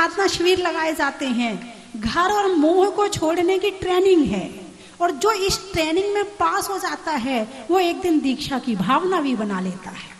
साधना शिविर लगाए जाते हैं। घर और मोह को छोड़ने की ट्रेनिंग है, और जो इस ट्रेनिंग में पास हो जाता है वो एक दिन दीक्षा की भावना भी बना लेता है।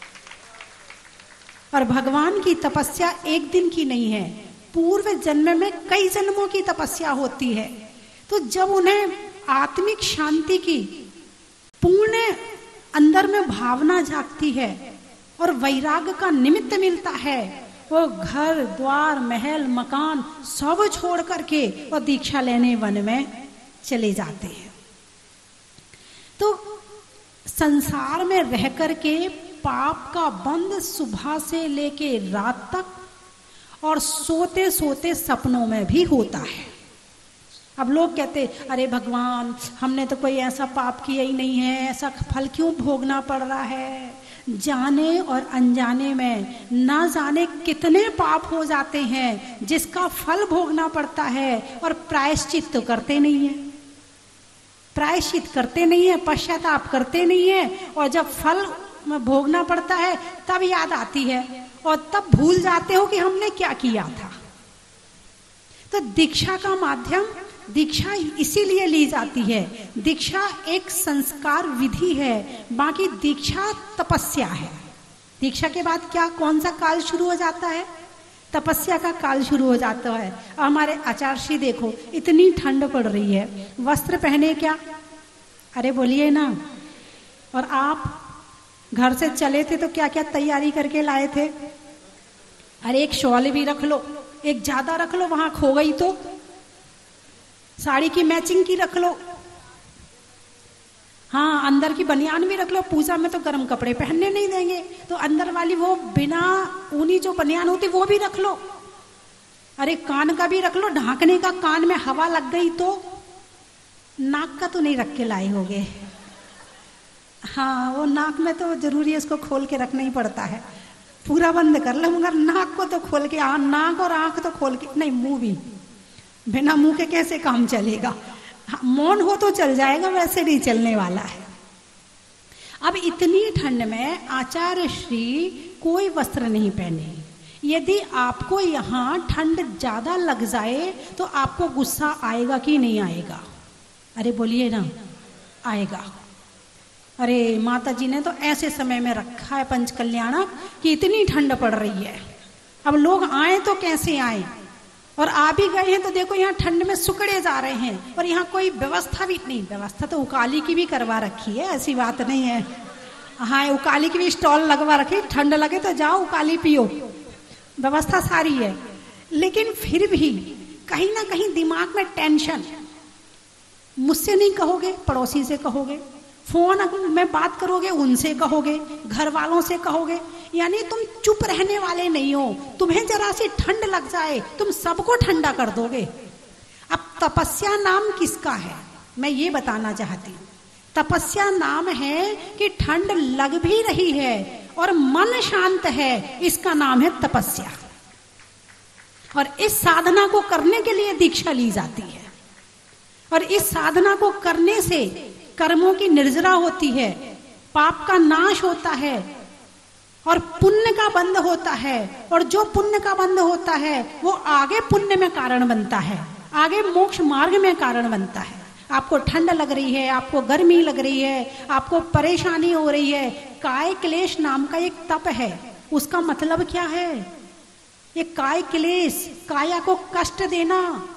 और भगवान की तपस्या एक दिन की नहीं है, पूर्व जन्म में कई जन्मों की तपस्या होती है। तो जब उन्हें आत्मिक शांति की पूर्ण अंदर में भावना जागती है और वैराग्य का निमित्त मिलता है, वो घर द्वार महल मकान सब छोड़ करके वो दीक्षा लेने वन में चले जाते हैं। तो संसार में रह करके पाप का बंध सुबह से लेके रात तक और सोते सोते सपनों में भी होता है। अब लोग कहते अरे भगवान, हमने तो कोई ऐसा पाप किया ही नहीं है, ऐसा फल क्यों भोगना पड़ रहा है। जाने और अनजाने में ना जाने कितने पाप हो जाते हैं जिसका फल भोगना पड़ता है, और प्रायश्चित तो करते नहीं है, प्रायश्चित करते नहीं है, पश्चाताप करते नहीं है, और जब फल भोगना पड़ता है तब याद आती है और तब भूल जाते हो कि हमने क्या किया था। तो दीक्षा का माध्यम, दीक्षा इसीलिए ली जाती है, दीक्षा एक संस्कार विधि है, बाकी दीक्षा तपस्या है। दीक्षा के बाद क्या कौन सा काल शुरू हो जाता है? तपस्या का काल शुरू हो जाता है। हमारे आचार्य देखो, इतनी ठंड पड़ रही है, वस्त्र पहने क्या? अरे बोलिए ना। और आप घर से चले थे तो क्या क्या तैयारी करके लाए थे? अरे एक शॉल भी रख लो, एक ज्यादा रख लो, वहां खो गई तो साड़ी की मैचिंग की रख लो, हाँ अंदर की बनियान भी रख लो, पूजा में तो गर्म कपड़े पहनने नहीं देंगे तो अंदर वाली वो बिना ऊनी जो बनियान होती वो भी रख लो। अरे कान का भी रख लो, ढांकने का, कान में हवा लग गई तो। नाक का तो नहीं रख के लाए होगे? हाँ वो नाक में तो जरूरी है, उसको खोल के रखना ही पड़ता है, पूरा बंद कर लो, मगर नाक को तो खोल के, नाक और आंख तो खोल के नहीं, मुंह भी, बिना मुंह के कैसे काम चलेगा? मौन हो तो चल जाएगा, वैसे नहीं चलने वाला है। अब इतनी ठंड में आचार्य श्री कोई वस्त्र नहीं पहने। यदि आपको यहाँ ठंड ज्यादा लग जाए तो आपको गुस्सा आएगा कि नहीं आएगा? अरे बोलिए ना, आएगा। अरे माता जी ने तो ऐसे समय में रखा है पंचकल्याणक कि इतनी ठंड पड़ रही है, अब लोग आए तो कैसे आए, और आ भी गए हैं तो देखो यहाँ ठंड में सुकड़े जा रहे हैं, और यहाँ कोई व्यवस्था भी नहीं। व्यवस्था तो उकाली की भी करवा रखी है, ऐसी बात नहीं है। हाँ उकाली की भी स्टॉल लगवा रखी, ठंड लगे तो जाओ उकाली पियो, व्यवस्था सारी है। लेकिन फिर भी कहीं ना कहीं दिमाग में टेंशन। मुझसे नहीं कहोगे, पड़ोसी से कहोगे, फोन में बात करोगे उनसे कहोगे, घर वालों से कहोगे, यानी तुम चुप रहने वाले नहीं हो। तुम्हें जरा सी ठंड लग जाए तुम सबको ठंडा कर दोगे। अब तपस्या नाम किसका है मैं ये बताना चाहती हूँ। तपस्या नाम है कि ठंड लग भी रही है और मन शांत है, इसका नाम है तपस्या। और इस साधना को करने के लिए दीक्षा ली जाती है, और इस साधना को करने से कर्मों की निर्जरा होती है, पाप का नाश होता है और पुण्य का बंध होता है। और जो पुण्य का बंध होता है वो आगे पुण्य में कारण बनता है, आगे मोक्ष मार्ग में कारण बनता है। आपको ठंड लग रही है, आपको गर्मी लग रही है, आपको परेशानी हो रही है, काय क्लेश नाम का एक तप है। उसका मतलब क्या है? ये काय क्लेश, काया को कष्ट देना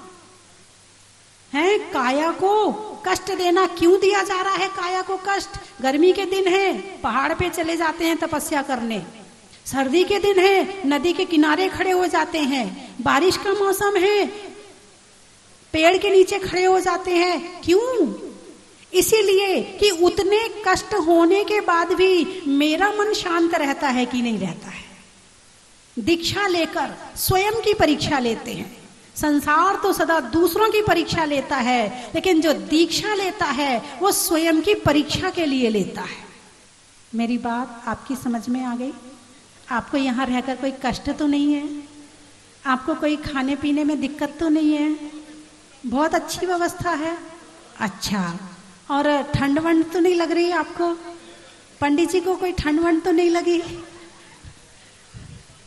है, काया को कष्ट देना। क्यों दिया जा रहा है काया को कष्ट? गर्मी के दिन है, पहाड़ पे चले जाते हैं तपस्या करने, सर्दी के दिन है, नदी के किनारे खड़े हो जाते हैं, बारिश का मौसम है, पेड़ के नीचे खड़े हो जाते हैं। क्यों? इसीलिए कि उतने कष्ट होने के बाद भी मेरा मन शांत रहता है कि नहीं रहता है। दीक्षा लेकर स्वयं की परीक्षा लेते हैं। संसार तो सदा दूसरों की परीक्षा लेता है, लेकिन जो दीक्षा लेता है वो स्वयं की परीक्षा के लिए लेता है। मेरी बात आपकी समझ में आ गई? आपको यहाँ रहकर कोई कष्ट तो नहीं है? आपको कोई खाने पीने में दिक्कत तो नहीं है? बहुत अच्छी व्यवस्था है। अच्छा, और ठंड वंड तो नहीं लग रही आपको? पंडित जी को कोई ठंड वंड तो नहीं लगी?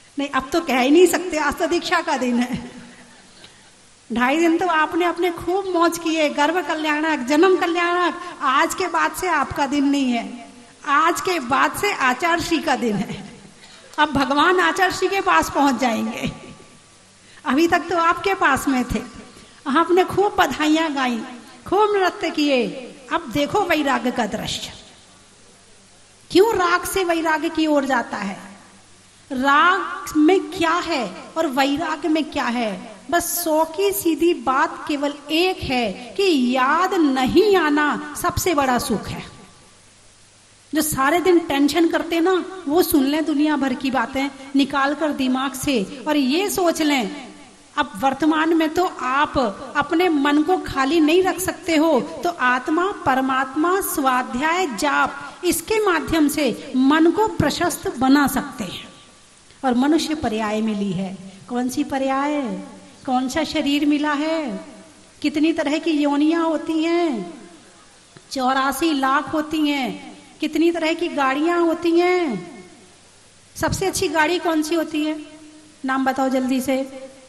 नहीं, अब तो कह ही नहीं सकते, आज तो दीक्षा का दिन है। 2.5 दिन तो आपने अपने खूब मौज किए, गर्भ कल्याणक, जन्म कल्याणक। आज के बाद से आपका दिन नहीं है, आज के बाद से आचार्षी का दिन है। अब भगवान आचार्षी के पास पहुंच जाएंगे, अभी तक तो आपके पास में थे। आपने खूब बधाइयां गाई, खूब नृत्य किए। अब देखो वैराग्य का दृश्य, क्यों राग से वैराग्य की ओर जाता है। राग में क्या है और वैराग्य में क्या है? बस 100 की सीधी बात केवल एक है कि याद नहीं आना सबसे बड़ा सुख है। जो सारे दिन टेंशन करते ना, वो सुन लें दुनिया भर की बातें निकाल कर दिमाग से, और ये सोच लें अब वर्तमान में तो आप अपने मन को खाली नहीं रख सकते हो, तो आत्मा, परमात्मा, स्वाध्याय, जाप, इसके माध्यम से मन को प्रशस्त बना सकते हैं। और मनुष्य पर्याय मिली है। कौन सी पर्याय? कौन सा शरीर मिला है? कितनी तरह की योनियां होती हैं? 84 लाख होती हैं। कितनी तरह की गाड़ियां होती हैं? सबसे अच्छी गाड़ी कौन सी होती है? नाम बताओ जल्दी से।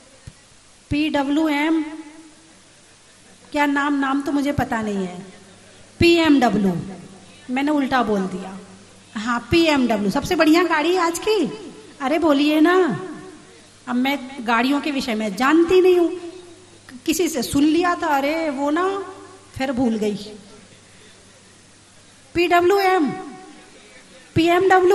PWM, क्या नाम तो मुझे पता नहीं है। PMW, मैंने उल्टा बोल दिया। हाँ, PMW सबसे बढ़िया गाड़ी आज की। अरे बोलिए ना। अब मैं गाड़ियों के विषय में जानती नहीं हूँ, किसी से सुन लिया था, अरे वो ना, फिर भूल गई। PWM, PMW,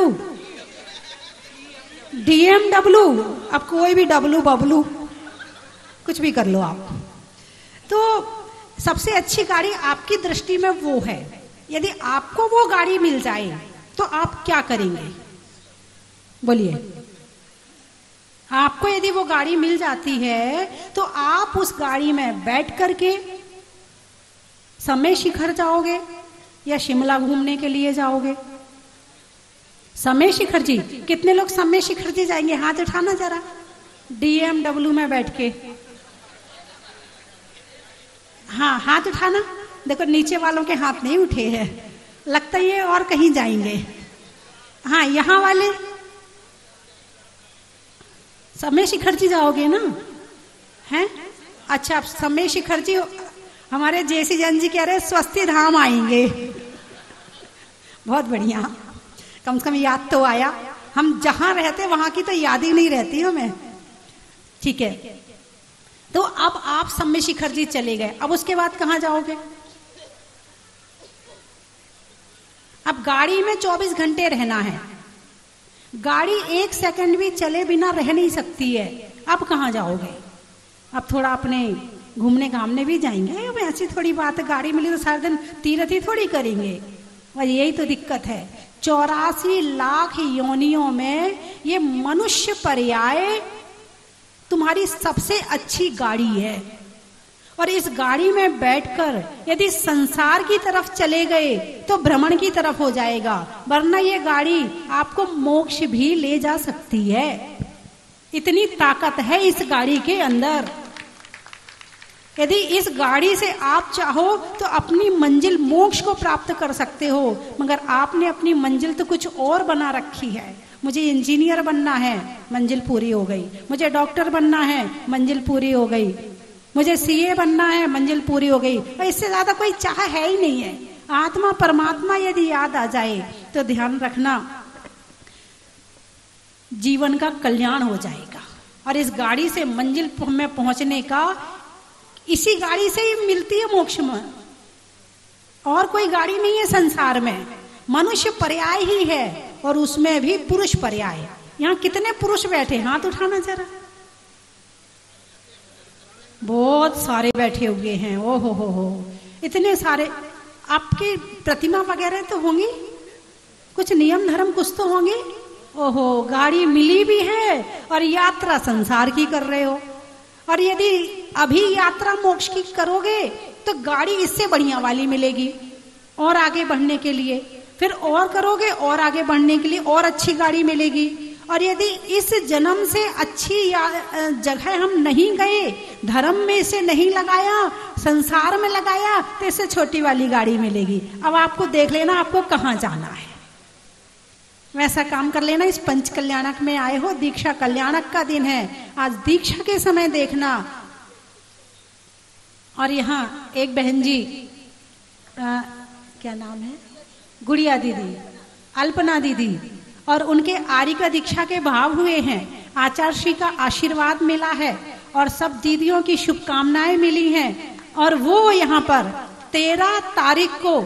DMW, अब कोई भी डब्लू बबलू कुछ भी कर लो आप। तो सबसे अच्छी गाड़ी आपकी दृष्टि में वो है। यदि आपको वो गाड़ी मिल जाए तो आप क्या करेंगे? बोलिए। आपको यदि वो गाड़ी मिल जाती है तो आप उस गाड़ी में बैठ करके समय शिखर जाओगे या शिमला घूमने के लिए जाओगे? समय शिखर जी, कितने लोग समय शिखर जी जाएंगे? हाथ उठाना जरा। DMW में बैठ के, हाँ हाथ उठाना। देखो नीचे वालों के हाथ नहीं उठे हैं, लगता है ये और कहीं जाएंगे। हाँ, यहाँ वाले समय शिखर जी जाओगे ना? हैं? अच्छा, समय शिखर जी, हमारे जैसी जन जी कह रहे स्वस्थी धाम आएंगे। बहुत बढ़िया, कम से कम याद तो आया। हम जहां रहते वहां की तो याद ही नहीं रहती हमें। ठीक है, तो अब आप समय शिखर जी चले गए, अब उसके बाद कहां जाओगे? अब गाड़ी में 24 घंटे रहना है, गाड़ी 1 सेकंड भी चले बिना रह नहीं सकती है। अब कहां जाओगे? अब थोड़ा अपने घूमने घामने भी जाएंगे। अब ऐसी थोड़ी बात है, गाड़ी मिली तो सारा दिन तीर्थ ही थोड़ी करेंगे। और यही तो दिक्कत है। 84 लाख योनियों में ये मनुष्य पर्याय तुम्हारी सबसे अच्छी गाड़ी है। और इस गाड़ी में बैठकर यदि संसार की तरफ चले गए तो भ्रमण की तरफ हो जाएगा, वरना ये गाड़ी आपको मोक्ष भी ले जा सकती है। इतनी ताकत है इस गाड़ी के अंदर। यदि इस गाड़ी से आप चाहो तो अपनी मंजिल मोक्ष को प्राप्त कर सकते हो, मगर आपने अपनी मंजिल तो कुछ और बना रखी है। मुझे इंजीनियर बनना है, मंजिल पूरी हो गई। मुझे डॉक्टर बनना है, मंजिल पूरी हो गई। मुझे CA बनना है, मंजिल पूरी हो गई। और इससे ज्यादा कोई चाह है ही नहीं है। आत्मा परमात्मा यदि याद आ जाए तो ध्यान रखना, जीवन का कल्याण हो जाएगा। और इस गाड़ी से मंजिल में पहुंचने का, इसी गाड़ी से ही मिलती है मोक्ष में। और कोई गाड़ी नहीं है संसार में, मनुष्य पर्याय ही है, और उसमें भी पुरुष पर्याय। यहाँ कितने पुरुष बैठे? हाथ उठाना जरा। बहुत सारे बैठे हुए हैं। ओ हो, इतने सारे। आपकी प्रतिमा वगैरह तो होंगी, कुछ नियम धर्म कुछ तो होंगे। ओहो, गाड़ी मिली भी है और यात्रा संसार की कर रहे हो। और यदि अभी यात्रा मोक्ष की करोगे तो गाड़ी इससे बढ़िया वाली मिलेगी और आगे बढ़ने के लिए। फिर और करोगे और आगे बढ़ने के लिए और अच्छी गाड़ी मिलेगी। और यदि इस जन्म से अच्छी जगह हम नहीं गए, धर्म में इसे नहीं लगाया, संसार में लगाया, तो इससे छोटी वाली गाड़ी मिलेगी। अब आपको देख लेना आपको कहाँ जाना है। वैसा काम कर लेना। इस पंच कल्याणक में आए हो, दीक्षा कल्याणक का दिन है, आज दीक्षा के समय देखना। और यहाँ एक बहन जी क्या नाम है, गुड़िया दीदी, अल्पना दीदी, और उनके आर्य का दीक्षा के भाव हुए हैं। आचार्य श्री का आशीर्वाद मिला है और सब दीदियों की शुभकामनाएं मिली हैं। और वो यहाँ पर 13 तारीख को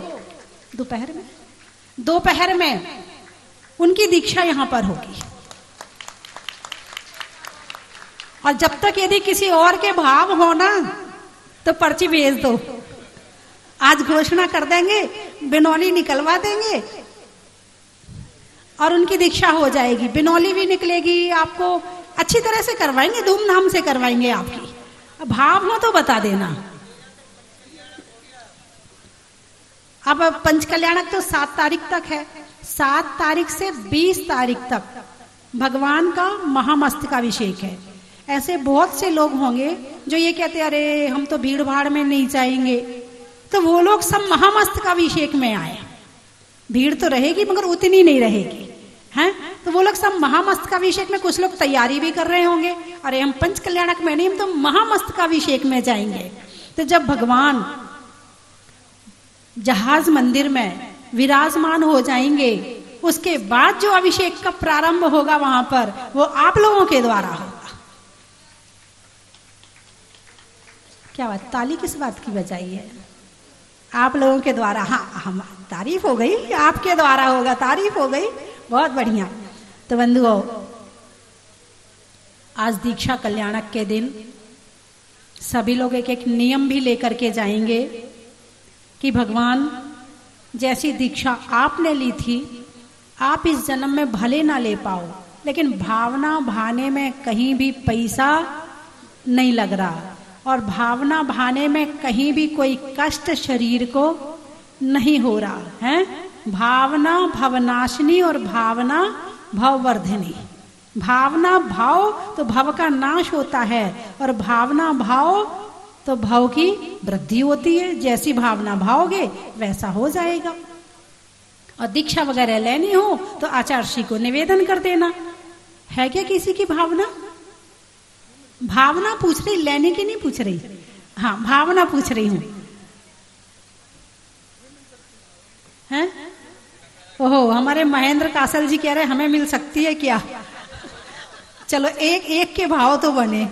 दोपहर में उनकी दीक्षा यहाँ पर होगी। और जब तक यदि किसी और के भाव हो ना तो पर्ची भेज दो, आज घोषणा कर देंगे, बिनौली निकलवा देंगे और उनकी दीक्षा हो जाएगी। बिनौली भी निकलेगी, आपको अच्छी तरह से करवाएंगे, धूमधाम से करवाएंगे आपकी। भाव हो तो बता देना। अब पंच कल्याणक तो 7 तारीख तक है। 7 तारीख से 20 तारीख तक भगवान का महामस्तकाभिषेक है। ऐसे बहुत से लोग होंगे जो ये कहते अरे हम तो भीड़ भाड़ में नहीं जाएंगे, तो वो लोग सब महामस्तकाभिषेक में आए। भीड़ तो रहेगी मगर उतनी नहीं रहेगी, हैं? तो वो लोग सब महामस्तकाभिषेक में, कुछ लोग तैयारी भी कर रहे होंगे, अरे हम पंच कल्याणक में नहीं, हम तो महामस्तकाभिषेक में जाएंगे। तो जब भगवान जहाज मंदिर में विराजमान हो जाएंगे, उसके बाद जो अभिषेक का प्रारंभ होगा वहां पर, वो आप लोगों के द्वारा होगा। क्या बात, ताली किस बात की बजाई है? आप लोगों के द्वारा। हाँ, हम तारीफ हो गई, आपके द्वारा होगा, तारीफ हो गई, बहुत बढ़िया। तो बंधुओं, आज दीक्षा कल्याणक के दिन सभी लोग एक एक नियम भी लेकर के जाएंगे कि भगवान जैसी दीक्षा आपने ली थी, आप इस जन्म में भले ना ले पाओ, लेकिन भावना भाने में कहीं भी पैसा नहीं लग रहा, और भावना भाने में कहीं भी कोई कष्ट शरीर को नहीं हो रहा है। भावना भवनाशिनी और भावना भववर्धिनी। भावना भाव तो भव का नाश होता है, और भावना भाव तो भाव की वृद्धि होती है। जैसी भावना भाओगे वैसा हो जाएगा। और दीक्षा वगैरह लेनी हो तो आचार्य श्री को निवेदन कर देना। है क्या किसी की भावना? भावना पूछ रही, लेने की नहीं पूछ रही। हाँ, भावना पूछ रही हूं। हैं? ओहो, हमारे महेंद्र कासल जी कह रहे हमें मिल सकती है क्या? चलो एक एक के भाव तो बने।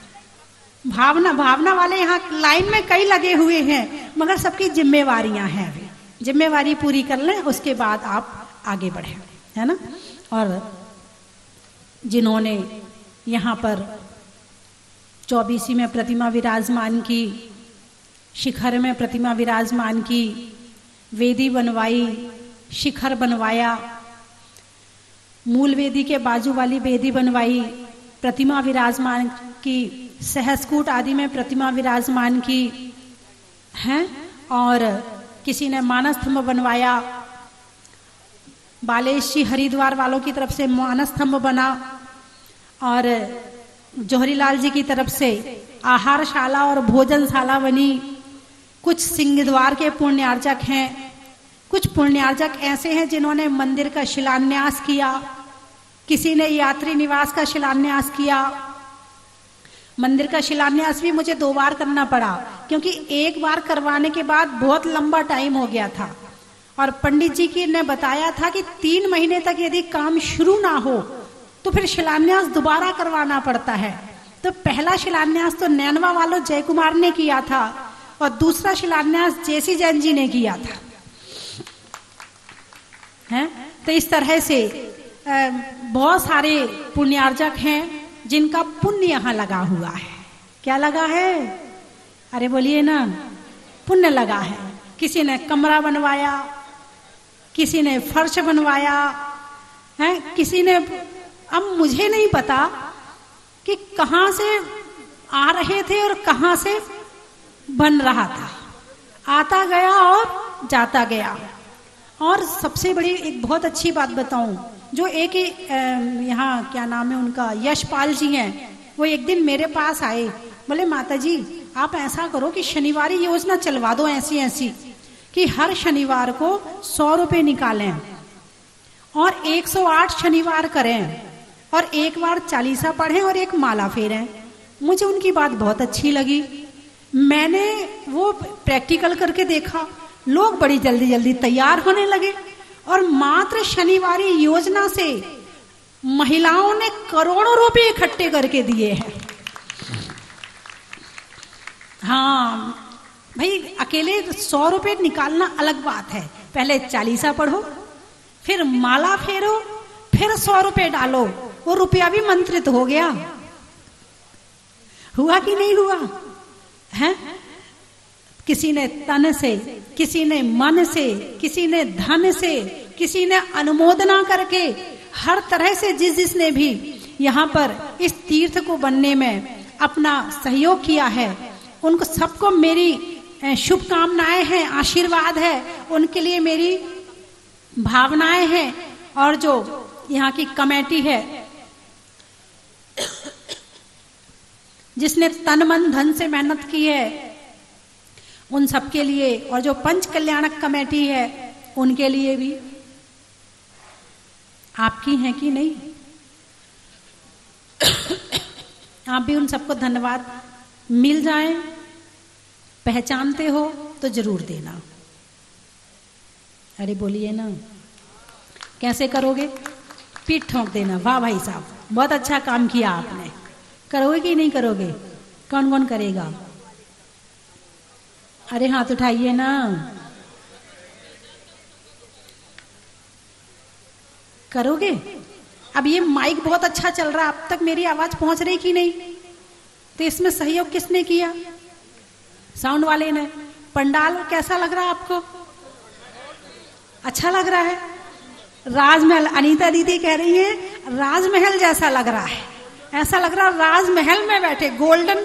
भावना वाले यहाँ लाइन में कई लगे हुए हैं, मगर सबकी जिम्मेवारियां हैं। अभी जिम्मेवारी पूरी कर लें, उसके बाद आप आगे बढ़े, है ना। और जिन्होंने यहाँ पर 24वीं में प्रतिमा विराजमान की, शिखर में प्रतिमा विराजमान की, वेदी बनवाई, शिखर बनवाया, मूल वेदी के बाजू वाली वेदी बनवाई, प्रतिमा विराजमान की, सहस्कूट आदि में प्रतिमा विराजमान की हैं, और किसी ने मानस स्तंभ बनवाया। बालेश जी हरिद्वार वालों की तरफ से मानस स्तंभ बना, और जौहरीलाल जी की तरफ से आहारशाला और भोजनशाला बनी। कुछ सिंहद्वार के पुण्यार्चक हैं, कुछ पुण्यार्चक ऐसे हैं जिन्होंने मंदिर का शिलान्यास किया, किसी ने यात्री निवास का शिलान्यास किया। मंदिर का शिलान्यास भी मुझे 2 बार करना पड़ा, क्योंकि एक बार करवाने के बाद बहुत लंबा टाइम हो गया था, और पंडित जी की ने बताया था कि 3 महीने तक यदि काम शुरू ना हो तो फिर शिलान्यास दोबारा करवाना पड़ता है। तो पहला शिलान्यास तो नैनवा वालों जय कुमार ने किया था, और दूसरा शिलान्यास जेसी जैन जी ने किया था, हैं। तो इस तरह से बहुत सारे पुण्यार्चक हैं जिनका पुण्य यहाँ लगा हुआ है। क्या लगा है? अरे बोलिए ना, पुण्य लगा है। किसी ने कमरा बनवाया, किसी ने फर्श बनवाया है, किसी ने, अब मुझे नहीं पता कि कहाँ से आ रहे थे और कहाँ से बन रहा था, आता गया और जाता गया। और सबसे बड़ी एक बहुत अच्छी बात बताऊं, जो एक यहाँ क्या नाम है उनका, यशपाल जी हैं, वो एक दिन मेरे पास आए, बोले माता जी आप ऐसा करो कि शनिवारी योजना चलवा दो ऐसी कि हर शनिवार को 100 रुपए निकालें और 108 शनिवार करें और एक बार चालीसा पढ़ें और एक माला फेरें। मुझे उनकी बात बहुत अच्छी लगी। मैंने वो प्रैक्टिकल करके देखा, लोग बड़ी जल्दी जल्दी तैयार होने लगे और मात्र शनिवारी योजना से महिलाओं ने करोड़ों रुपए इकट्ठे करके दिए हैं। हाँ भाई, अकेले 100 रुपए निकालना अलग बात है, पहले चालीसा पढ़ो, फिर माला फेरो, फिर 100 रुपए डालो, वो रुपया भी मंत्रित हो गया। हुआ कि नहीं हुआ है? किसी ने तन से, किसी ने मन से, किसी ने धन से, किसी ने अनुमोदना करके, हर तरह से जिसने भी यहाँ पर इस तीर्थ को बनने में अपना सहयोग किया है, उनको सबको मेरी शुभकामनाएं हैं, आशीर्वाद है, उनके लिए मेरी भावनाएं हैं। और जो यहाँ की कमेटी है, जिसने तन मन धन से मेहनत की है, उन सबके लिए, और जो पंच कल्याणक कमेटी है उनके लिए भी। आपकी हैं कि नहीं? आप भी उन सबको धन्यवाद मिल जाए, पहचानते हो तो जरूर देना। अरे बोलिए ना, कैसे करोगे? पीठ ठोक देना, वाह भाई साहब बहुत अच्छा काम किया आपने। करोगे कि नहीं करोगे? कौन कौन करेगा? अरे हाथ उठाइए ना। करोगे? अब ये माइक बहुत अच्छा चल रहा है, अब तक मेरी आवाज पहुंच रही कि नहीं? तो इसमें सहयोग किसने किया? साउंड वाले ने। पंडाल कैसा लग रहा है आपको? अच्छा लग रहा है? राजमहल, अनीता दीदी कह रही है राजमहल जैसा लग रहा है, ऐसा लग रहा है राजमहल में बैठे, गोल्डन,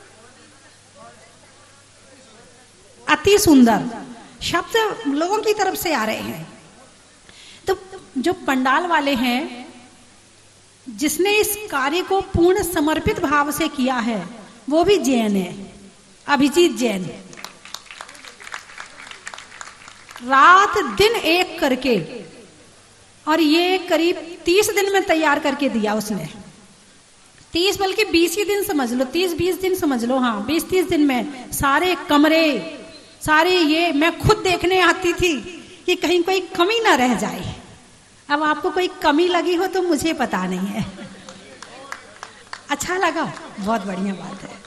अति सुंदर शब्द लोगों की तरफ से आ रहे हैं। तो जो पंडाल वाले हैं, जिसने इस कार्य को पूर्ण समर्पित भाव से किया है, वो भी जैन है, अभिजीत जैन। रात दिन एक करके, और ये करीब 30 दिन में तैयार करके दिया उसने। 30 बल्कि 20 ही दिन समझ लो, 30-20 दिन समझ लो। हाँ, 20-30 दिन में सारे कमरे, सारे ये मैं खुद देखने आती थी कि कहीं कोई कमी ना रह जाए। अब आपको कोई कमी लगी हो तो मुझे पता नहीं है। अच्छा लगा, बहुत बढ़िया बात है।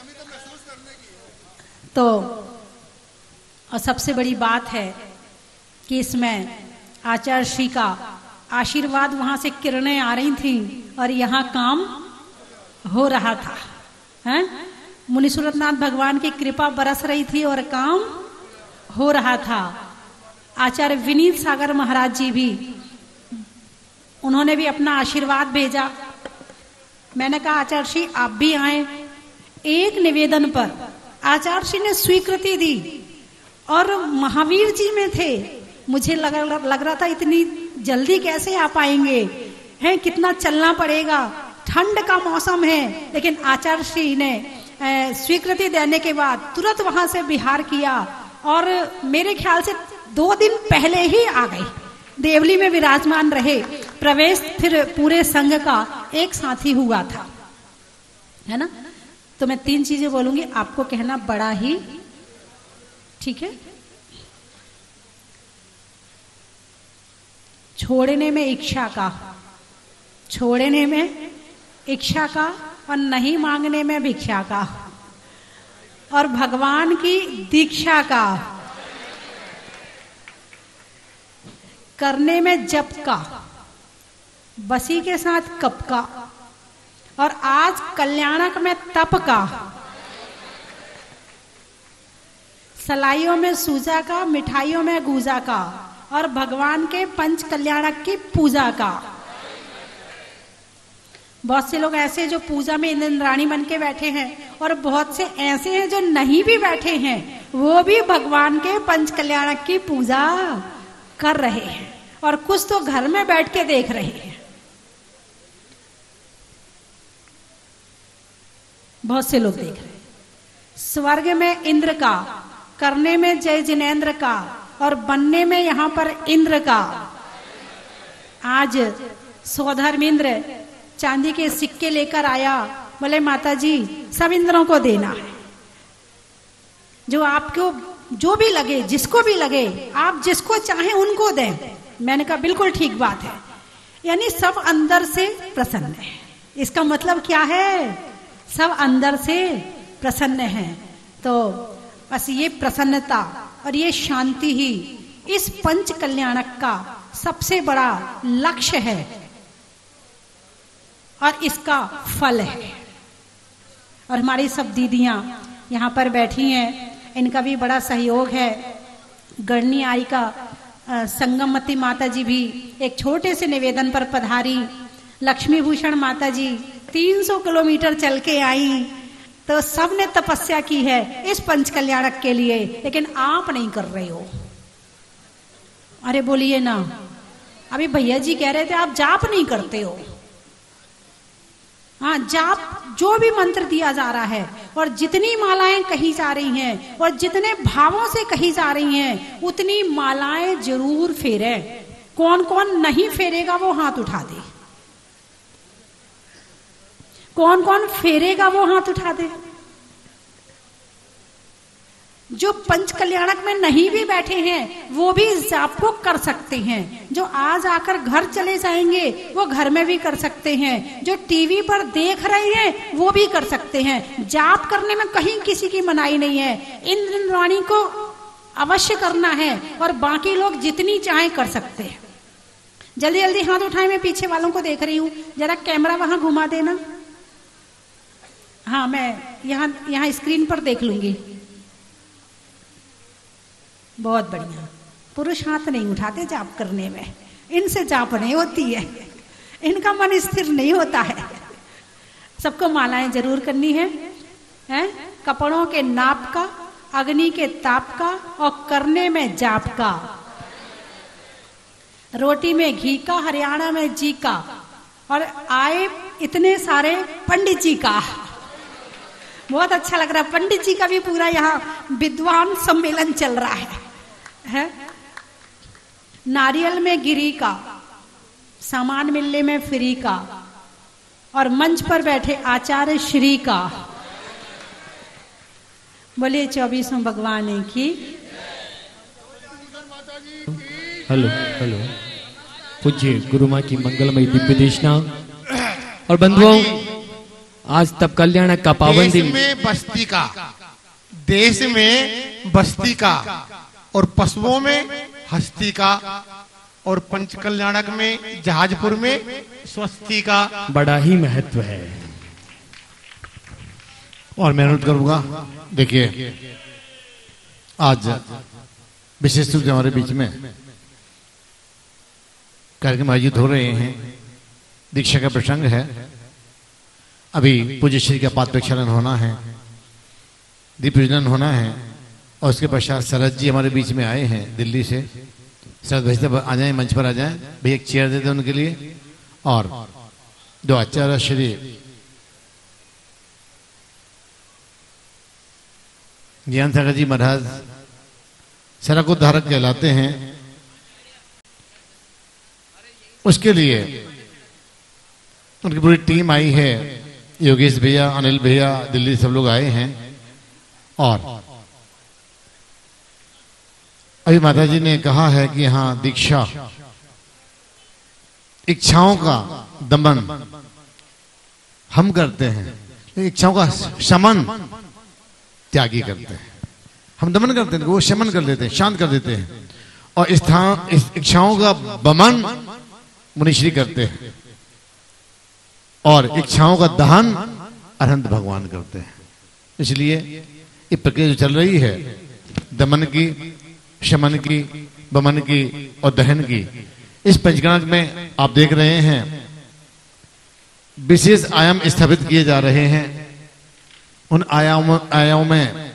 तो और सबसे बड़ी बात है कि इसमें आचार्य श्री का आशीर्वाद, वहां से किरणें आ रही थी और यहाँ काम हो रहा था, हैं? मुनि सूरतनाथ भगवान की कृपा बरस रही थी और काम हो रहा था। आचार्य विनीत सागर महाराज जी भी, उन्होंने भी अपना आशीर्वाद भेजा। मैंने कहा आचार्य श्री आप भी आए। एक निवेदन पर आचार्य श्री ने स्वीकृति दी और महावीर जी में थे। मुझे लग रहा था इतनी जल्दी कैसे आ पाएंगे, हैं? कितना चलना पड़ेगा, ठंड का मौसम है। लेकिन आचार्य श्री ने स्वीकृति देने के बाद तुरंत वहां से विहार किया और मेरे ख्याल से 2 दिन पहले ही आ गए। देवली में विराजमान रहे। प्रवेश फिर पूरे संघ का एक साथ ही हुआ था, है ना? तो मैं 3 चीजें बोलूंगी, आपको कहना बड़ा ही, ठीक है? छोड़ने में इच्छा का, छोड़ने में इच्छा का, और नहीं मांगने में भिक्षा का, और भगवान की दीक्षा का, करने में जप का, बसी के साथ कप का, और आज कल्याणक में तप का, सलाइयों में सूजा का, मिठाइयों में गूजा का, और भगवान के पंच कल्याणक की पूजा का। बहुत से लोग ऐसे जो पूजा में इंद्राणी बन के बैठे हैं, और बहुत से ऐसे हैं जो नहीं भी बैठे हैं, वो भी भगवान के पंच कल्याणक की पूजा कर रहे हैं, और कुछ तो घर में बैठ के देख रहे हैं। बहुत से लोग देख रहे हैं। स्वर्ग में इंद्र का, करने में जय जिनेन्द्र का, और बनने में यहां पर इंद्र का। आज सौधर्मेंद्र चांदी के सिक्के लेकर आया, बोले माता जी सब इंद्रों को देना है, जो आपको जो भी लगे, जिसको भी लगे, आप जिसको चाहें उनको दें। मैंने कहा बिल्कुल ठीक बात है, यानी सब अंदर से प्रसन्न है। इसका मतलब क्या है? सब अंदर से प्रसन्न है। तो बस ये प्रसन्नता और ये शांति ही इस पंच कल्याणक का सबसे बड़ा लक्ष्य है और इसका फल है। और हमारी सब दीदियां यहाँ पर बैठी हैं, इनका भी बड़ा सहयोग है। गढ़नी आई का संगमती माता जी भी एक छोटे से निवेदन पर पधारी। लक्ष्मी भूषण माता जी 300 किलोमीटर चल के आई, तो सबने तपस्या की है इस पंच कल्याणक के लिए, लेकिन आप नहीं कर रहे हो। अरे बोलिए ना, अभी भैया जी कह रहे थे आप जाप नहीं करते हो। हाँ, जाप जो भी मंत्र दिया जा रहा है और जितनी मालाएं कही जा रही हैं और जितने भावों से कही जा रही हैं, उतनी मालाएं जरूर फेरे। कौन कौन नहीं फेरेगा वो हाथ उठा दे। कौन कौन फेरेगा वो हाथ उठा दे। जो पंच कल्याणक में नहीं भी बैठे हैं वो भी इस जाप को कर सकते हैं। जो आज आकर घर चले जाएंगे वो घर में भी कर सकते हैं। जो टीवी पर देख रहे हैं वो भी कर सकते हैं। जाप करने में कहीं किसी की मनाही नहीं है। इंद्राणी को अवश्य करना है और बाकी लोग जितनी चाहें कर सकते हैं। जल्दी जल्दी हाथ उठाएं, मैं पीछे वालों को देख रही हूं। जरा कैमरा वहां घुमा देना। हाँ, मैं यहाँ स्क्रीन पर देख लूंगी। बहुत बढ़िया। पुरुष हाथ नहीं उठाते जाप करने में, इनसे जाप नहीं होती है, इनका मन स्थिर नहीं होता है। सबको मालाएं जरूर करनी है, हैं? कपड़ों के नाप का, अग्नि के ताप का और करने में जाप का। रोटी में घी का, हरियाणा में जी का, और आए इतने सारे पंडित जी का। बहुत अच्छा लग रहा है। पंडित जी का भी पूरा यहाँ विद्वान सम्मेलन चल रहा है? नारियल में गिरी का, सामान मिलने में फ्री का, और मंच पर बैठे आचार्य श्री का। बोलिए 24वें भगवान की। Hello hello. पूज्य गुरु माँ की मंगलमयी दिव्य देशना। और बंधुओं, आज तब कल्याणक का पावन दिन। देश में बस्ती का, देश में बस्ती का, और पशुओं में हस्ती का, और पंच कल्याणक में जहाजपुर में स्वस्ति का बड़ा ही महत्व है। और मैं अनुरोध करूंगा, देखिए आज विशेष रूप से हमारे बीच में कार्यक्रम आयोजित हो रहे हैं। दीक्षा का प्रसंग है। अभी पूज्य श्री का पाद प्रक्षालन होना है, दीप पूजन होना है, और उसके पश्चात शरद जी हमारे बीच में आए हैं दिल्ली से। शरद भाई साहब आ जाए, मंच पर आ जाए। भैया एक चेयर दे दें उनके लिए। और जो आचार्य श्री ज्ञान सागर जी महाराज सरक उद्धारक कहलाते हैं, उसके लिए उनकी पूरी टीम आई है। योगेश भैया, अनिल भैया, दिल्ली सब लोग आए हैं। और अभी माता जी ने कहा है कि यहाँ दीक्षा इच्छाओं का दमन हम करते हैं, इच्छाओं का शमन त्यागी करते हैं। हम दमन करते हैं, वो शमन कर देते हैं, शांत कर देते हैं। और इस इच्छाओं का बमन मुनिश्री करते हैं, और इच्छाओं का दहन अनंत भगवान करते हैं। इसलिए ये प्रक्रिया जो चल रही है, दमन की, शमन की, बमन की और दहन की, इस पंचकर्म में आप देख रहे हैं विशेष आयाम स्थापित किए जा रहे हैं। उन आयामों में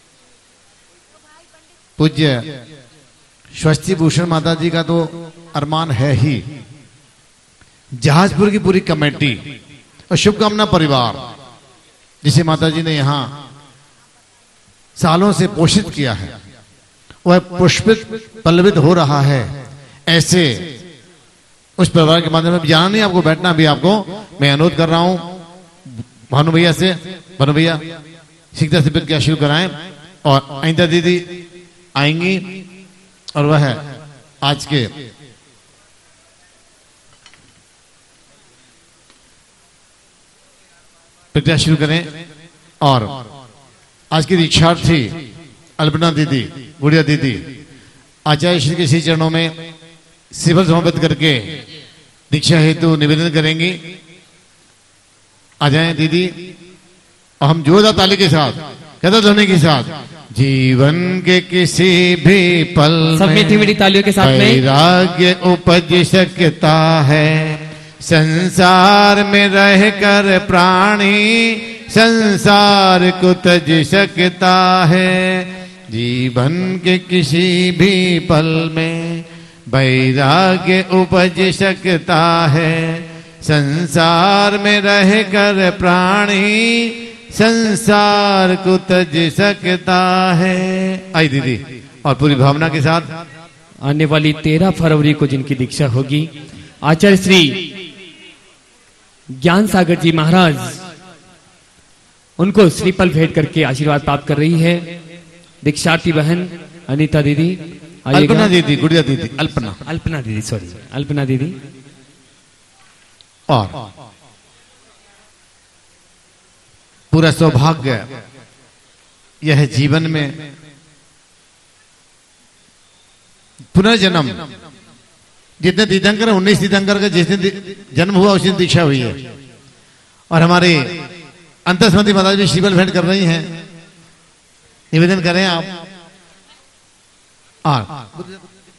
पूज्य स्वस्ति भूषण माता जी का तो अरमान है ही। जहाजपुर की पूरी कमेटी और शुभकामना परिवार, जिसे माता जी ने यहां सालों से पोषित किया है, वह पुष्पित पल्लवित हो रहा है। ऐसे उस परिवार के माध्यम में जाना नहीं आपको, बैठना भी आपको। मैं अनुरोध कर रहा हूं भानु भैया से, भानु भैया शिक्षा से क्या शुरू कराएं और अनिता दीदी आएंगी और वह आज के प्रक्रिया शुरू करें। और आज की दीक्षार्थी अल्पना दीदी, गुड़िया दीदी आचार्य श्री के श्री चरणों में सिर समर्पित करके दीक्षा हेतु निवेदन करेंगी। आ जाएं दीदी, और हम जोरदार ताली के साथ, कदर ध्वनि के साथ, जीवन के किसी भी पल सब मीठी मीठी तालियों के साथ में वैराग्य उपज सकता है। संसार में रहकर प्राणी संसार को तज सकता है। जीवन के किसी भी पल में वैराग्य उपज सकता है। संसार में रहकर प्राणी संसार को तज सकता है। आई दीदी, और पूरी भावना के साथ आने वाली 13 फरवरी को जिनकी दीक्षा होगी, आचार्य श्री ज्ञान सागर जी महाराज उनको श्रीफल भेंट करके आशीर्वाद प्राप्त कर रही है दीक्षार्थी बहन अनीता दीदी। अल्पना दीदी, गुड़िया दीदी, अल्पना दीदी, सॉरी अल्पना दीदी। और पूरा सौभाग्य यह जीवन में पुनर्जन्म, जितने तीर्थंकर 19 तीर्थंकर का जिस दिन जन्म हुआ उसी दिन दीक्षा हुई है। और हमारे अंतस्मृति माता जी शिवल भेंट कर रही हैं, निवेदन करें आप। और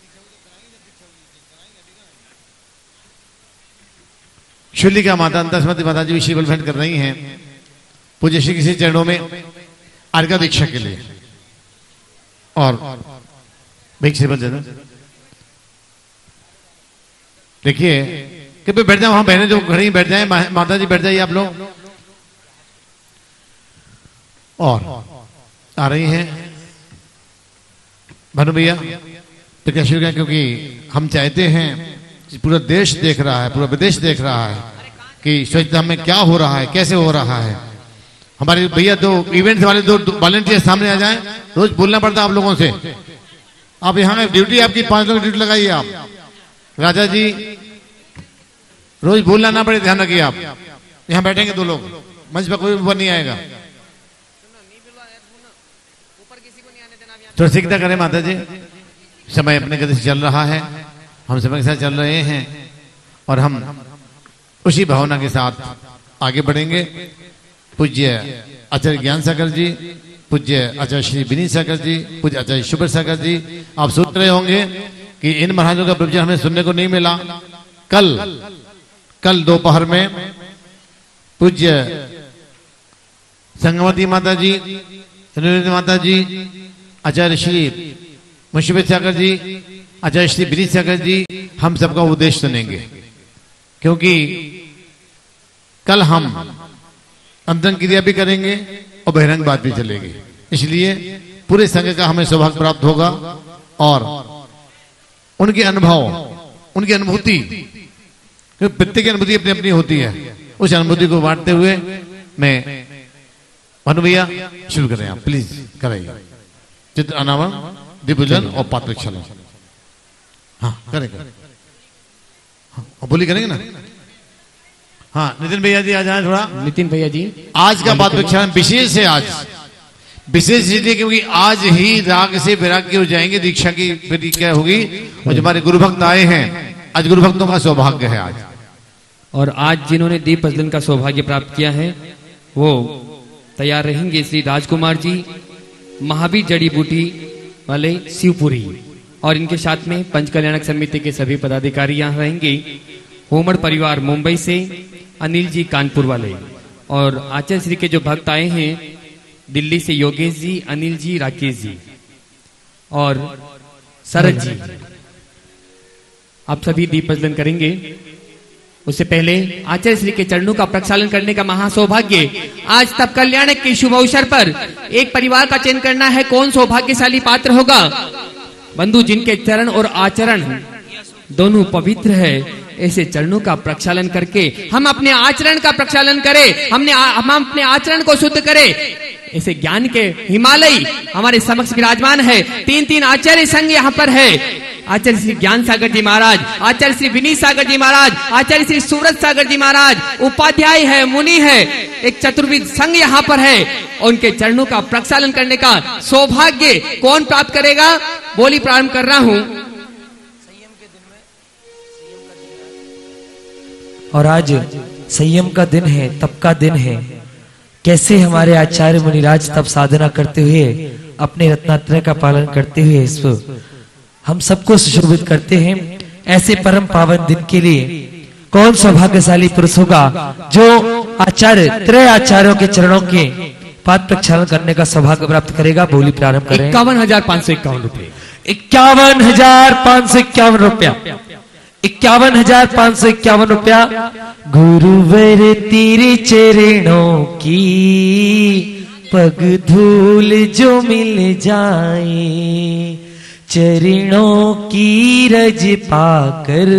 शुलिका माता अंतस्मृति माता जी भी शिवल भेंट कर रही हैं पूज्य श्री किसी चरणों में अर्घा दीक्षा के लिए। और देखिए कि बैठ जाओ, वहां बहनें जो खड़ी बैठ जाए, माता जी बैठ जाइए आप लोग। और आ रही हैं भानु भैया तो क्या शुरू करें, क्योंकि हम चाहते हैं, पूरा देश देख रहा है, पूरा विदेश देख रहा है कि स्वच्छता में क्या हो रहा है, कैसे हो रहा है। हमारे भैया दो इवेंट वाले दो वॉलंटियर सामने आ जाएं। रोज बोलना पड़ता है आप लोगों से। आप यहाँ ड्यूटी, आपकी 5 लोग ड्यूटी लगाइए आप। राजा जी रोज बोलना ना पड़े, ध्यान रखिए आप। यहाँ बैठेंगे 2 लोग, मंच पर कोई ऊपर नहीं आएगा। तो सीखता करें माता जी, समय अपने गति से चल रहा है, हम समय के साथ चल रहे हैं और हम उसी भावना के साथ आगे बढ़ेंगे। पूज्य आचार्य ज्ञान सागर जी, पूज्य आचार्य श्री विनीत सागर जी, पूज्य आचार्य शुभ्र सागर जी, आप सोच रहे होंगे कि इन महाराजों का प्रवचन हमें सुनने को नहीं मिला। कल दोपहर में पूज्य संगमती माता जी, माता जी, आचार्य श्री मुशीबत सागर जी, आचार्य श्री विनीत सागर जी, हम सबका उपदेश सुनेंगे। क्योंकि कल हम अंतरंग क्रिया भी करेंगे और बहिरंग बात भी चलेगी। इसलिए पूरे संघ का हमें सौभाग्य प्राप्त होगा और उनके अनुभव, उनकी अनुभूति, प्रत्येक की अनुभूति अपनी अपनी होती है, उस अनुभूति को बांटते हुए मैं भानु भैया शुरू करें। आप प्लीज कराइए चित्र अनावरण, दीपूजन और पात्रक्षालन। हाँ करेंगे, हाँ बोली करेंगे ना। हाँ नितिन भैया जी आ जाए थोड़ा। नितिन भैया जी, आज का पात्रक्षालन विशेष है। आज विशेष इसलिए क्योंकि आज ही राग से वैराग्य हो जाएंगे, दीक्षा की प्रतिक्रिया होगी। और जो हमारे गुरु भक्त आए हैं, आज गुरु भक्तों का सौभाग्य है आज। और आज जिन्होंने दीप प्रज्वलन का सौभाग्य प्राप्त किया है वो तैयार रहेंगे श्री राजकुमार जी, महावीर जड़ी बूटी वाले शिवपुरी, और इनके साथ में पंच कल्याणक समिति के सभी पदाधिकारी यहाँ रहेंगे। होमड़ परिवार मुंबई से, अनिल जी कानपुर वाले, और आचार्य श्री के जो भक्त आए हैं दिल्ली से योगेश जी, अनिल जी, राकेश जी और शरद जी, आप सभी दीप प्रज्वलन करेंगे। उससे पहले आचार्य श्री के चरणों का प्रक्षालन करने का महासौभाग्य आज तब कल्याण के शुभ अवसर पर एक परिवार का चयन करना है। कौन सौभाग्यशाली पात्र होगा? बंधु जिनके चरण और आचरण दोनों पवित्र है। ऐसे चरणों का प्रक्षालन करके हम अपने आचरण का प्रक्षालन करें, हम अपने आचरण को शुद्ध करें। ऐसे ज्ञान के हिमालय हमारे समक्ष विराजमान है। 3 आचार्य संघ यहाँ पर है। आचार्य श्री ज्ञान सागर जी महाराज, आचार्य श्री विनीत सागर जी महाराज, आचार्य श्री सूरज सागर जी महाराज, उपाध्याय है, मुनि है, एक चतुर्विद संघ यहाँ पर है। उनके चरणों का प्रक्षालन करने का सौभाग्य कौन प्राप्त करेगा? बोली प्रारंभ कर रहा हूं। और आज संयम का दिन है, तप का दिन है। कैसे हमारे आचार्य मुनिराज तप साधना करते हुए, अपने रत्नात्रय का पालन करते हुए हम सबको सुशोभित करते हैं। ऐसे परम पावन दिन के लिए कौन सौभाग्यशाली पुरुष होगा जो आचार्य त्रय आचार्यों के चरणों के पाद प्रक्षालन करने का सौभाग्य प्राप्त करेगा? बोली प्रारंभ करें। 51,551 रुपए। 51,551 रुपया। 51,551 रुपया। गुरुवर तेरे चरणों की पग धूल जो मिल जाए, चरणों की रज पाकर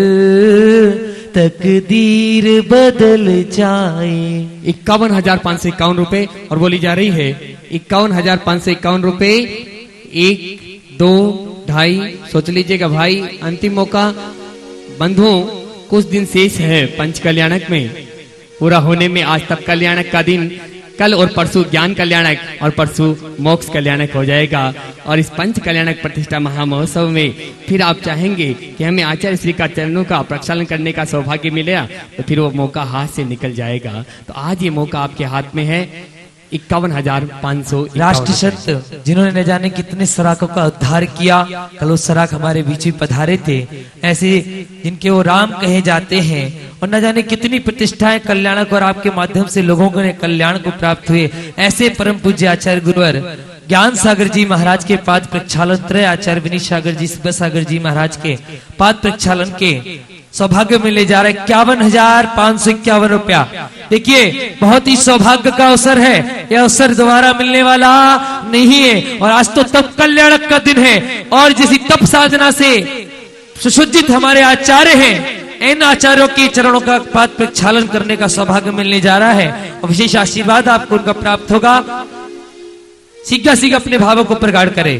तकदीर बदल जाए। 51,551 रुपए और बोली जा रही है 51,551 रुपए। 1, 2, 2.5 सोच लीजिएगा भाई। अंतिम मौका बंधुओं, कुछ दिन शेष है पंच कल्याणक में पूरा होने में। आज तक कल्याणक का दिन, कल और परसों ज्ञान कल्याणक और परसों मोक्ष कल्याणक हो जाएगा। और इस पंच कल्याणक प्रतिष्ठा महामहोत्सव में फिर आप चाहेंगे कि हमें आचार्य श्री का चरणों का प्रक्षालन करने का सौभाग्य मिलेगा, तो फिर वो मौका हाथ से निकल जाएगा। तो आज ये मौका आपके हाथ में है। 51,500 राष्ट्र सत्य जिन्होंने न जाने कितने सराकों का उद्धार किया, कल वो सराक हमारे बीच में पधारे थे। ऐसे जिनके वो राम कहे जाते हैं और न जाने कितनी प्रतिष्ठाएं कल्याणक और आपके माध्यम से लोगों को कल्याण को प्राप्त हुए। ऐसे परम पूज्य आचार्य गुरुवर ज्ञान सागर जी महाराज के पाद प्रक्षालन, त्रय आचार्य विनीत सागर जी, शिव सागर जी महाराज के पाद प्रक्षालन के सौभाग्य में ले जा रहे 51,551 रुपया। देखिए बहुत ही सौभाग्य का अवसर है। यह अवसर दोबारा मिलने वाला नहीं है। और आज तो तप कल्याणक का दिन है और जिस तप साधना से सुसज्जित हमारे आचार्य हैं, इन आचार्यों के चरणों का पाद प्रक्षालन करने का सौभाग्य मिलने जा रहा है और विशेष आशीर्वाद आपको उनका प्राप्त होगा। सीधा अपने भावों को प्रगाढ़ करे।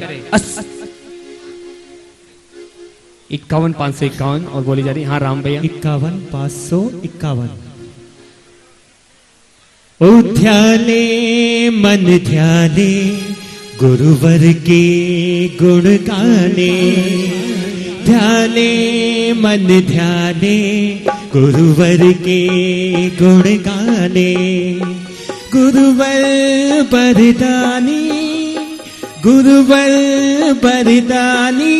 51,551 और बोली जा रही। हाँ राम भैया। 51,551। ध्याने मन ध्याने गुरुवर के गुण गाने, ध्याने मन ध्याने गुरुवर के गुण गाने। गुरुवर बरदानी, गुरुवर बरदानी,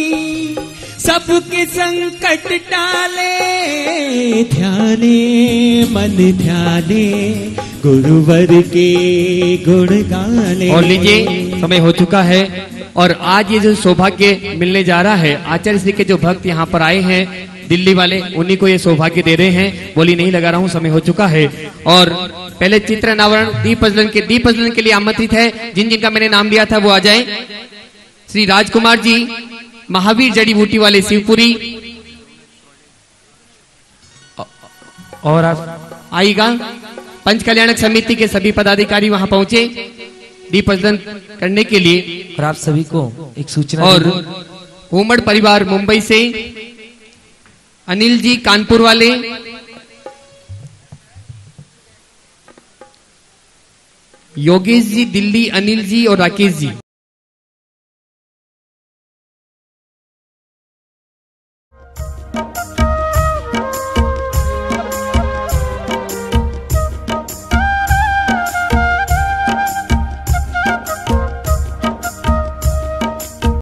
सबके संकट टाले। ध्याने मन ध्याने गुरुवर के गुण गाने। और लीजिए समय हो चुका है और आज ये जो सौभाग्य मिलने जा रहा है, आचार्य श्री के जो भक्त यहाँ पर आए हैं दिल्ली वाले, उन्हीं को ये सौभाग्य दे रहे हैं। बोली नहीं लगा रहा हूँ, समय हो चुका है। और पहले चित्र अनावरण दीप प्रज्वलन के लिए आमंत्रित है। जिन जिनका मैंने नाम लिया था वो आ जाए। श्री राजकुमार जी, महावीर जड़ी बूटी वाले शिवपुरी, और आप आएगा। पंच कल्याणक समिति के सभी पदाधिकारी वहां पहुंचे दीप प्रज्वलन करने के लिए। और आप सभी को एक सूचना। और उमड़ परिवार मुंबई से, अनिल जी कानपुर वाले, योगेश जी दिल्ली, अनिल जी और राकेश जी